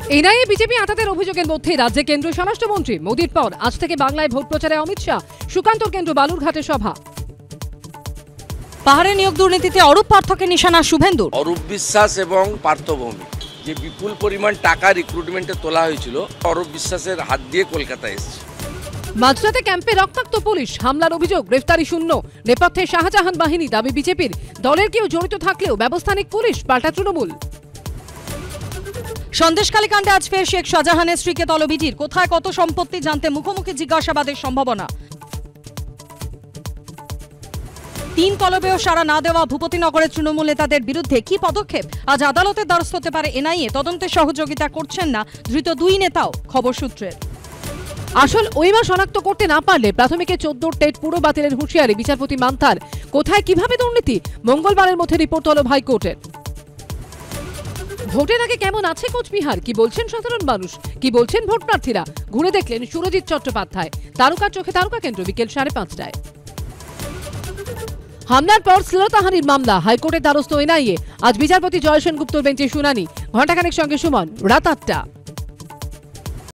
NIA BJP আঁতাতের অভিযোগের মধ্যে রাজ্যে কেন্দ্রীয় স্বরাষ্ট্রমন্ত্রী মোদির পর আজ থেকে বাংলায় ভোট প্রচারে অমিত শাহ, সুকান্তর কেন্দ্র বালুরঘাটে সভা। পাহাড়ে নিয়োগ দুর্নীতিতে অরূপ পার্থকে নিশানা শুভেন্দুর। অরূপ বিশ্বাস এবং পার্থভৌমিক যে বিপুল পরিমাণ টাকা রিক্রুটমেন্টে তোলা হয়েছিল, অরূপ বিশ্বাসের হাত দিয়ে কলকাতায় এসেছে। মাঝরাতে ক্যাম্পে রক্তাক্ত পুলিশ, হামলার অভিযোগ, গ্রেফতারি শূন্য। নেপথ্যে শাহজাহান বাহিনী, দাবি বিজেপির। দলের কেউ জড়িত থাকলেও ব্যবস্থা নিক পুলিশ, পাল্টা তৃণমূল। সন্দেশখালী কাণ্ডে আজ ফের শেখ শাহজাহানের স্ত্রীকে তলবিটির। কোথায় কত সম্পত্তি জানতে মুখোমুখি জিজ্ঞাসাবাদের সম্ভাবনা। 3 তলবেও সাড়া না দেওয়া ভূপতিনগরের তৃণমূল নেতাদের বিরুদ্ধে কি পদক্ষেপ? আজ আদালতের দ্বারস্থ হতে পারে এনআইএ। তদন্তে সহযোগিতা করছেন না ধৃত 2 নেতাও, খবর সূত্রের। আসল ওইমা শনাক্ত করতে না পারলে প্রাথমিকে 14 টেট পুরো বাতিলের হুঁশিয়ারি বিচারপতি মান্থার। কোথায় কিভাবে দুর্নীতি? মঙ্গলবারের মধ্যে রিপোর্ট হলো হাইকোর্টের। ভোটের আগে কেমন আছে কোচবিহার? কি বলছেন সাধারণ মানুষ? কি বলছেন ভোট প্রার্থীরা? ঘুরে দেখলেন সুরজিৎ চট্টোপাধ্যায়। তারকার চোখে তারকা কেন্দ্র, বিকেল 5:30টায়। হামলার পর শ্লীলতাহানির মামলা, হাইকোর্টের দ্বারস্থ এনআইএ। আজ বিচারপতি জয় সেনগুপ্তর বেঞ্চে শুনানি। ঘণ্টাখানেক সঙ্গে সুমন, রাত 8টা।